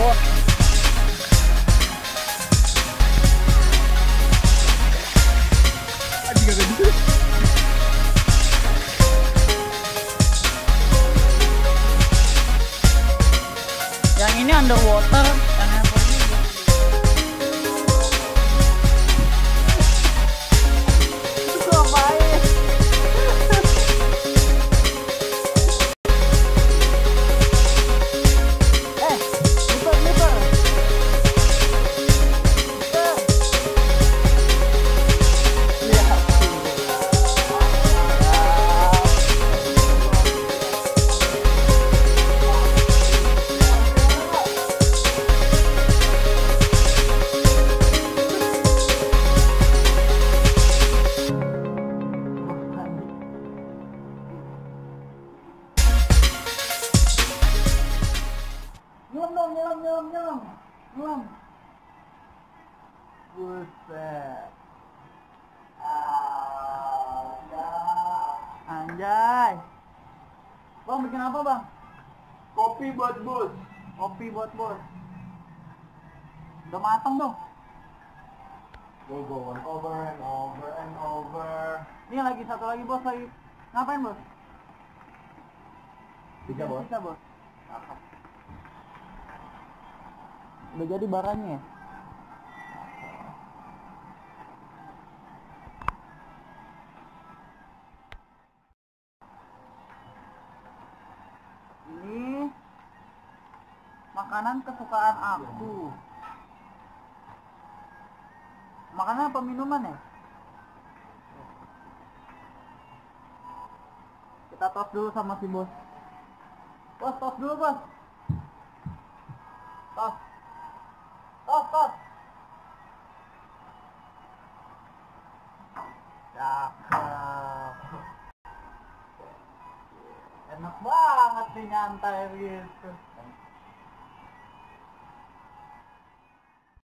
bos. Aji gak gitu. Yang ini underwater, yang handphone ini itu ngapain? Liper, liper. Lihat. Nyelam dong, nyelam. Buset. Anjay. Bang, bikin apa bang? Kopi buat bos. Kopi buat bos. Udah matang dong. Go on over and over and over. Ini lagi satu lagi bos lagi. Ngapain bos? Tiga bos. Tiga bos. Udah jadi barangnya. Ini makanan kesukaan aku. Makanan apa minuman ya? Kita tos dulu sama si bos. Bos, tos dulu bos. Tos. Tos. Cakep. Enak banget nih nyantai gitu.